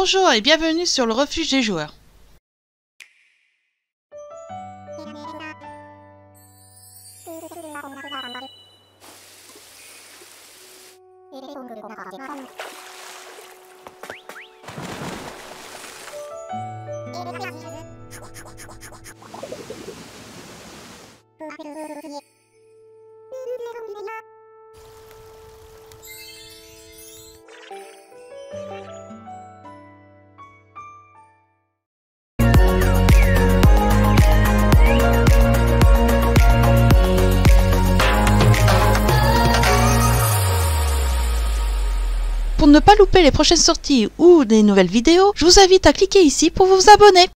Bonjour et bienvenue sur le refuge des joueurs. Pour ne pas louper les prochaines sorties ou des nouvelles vidéos, je vous invite à cliquer ici pour vous abonner.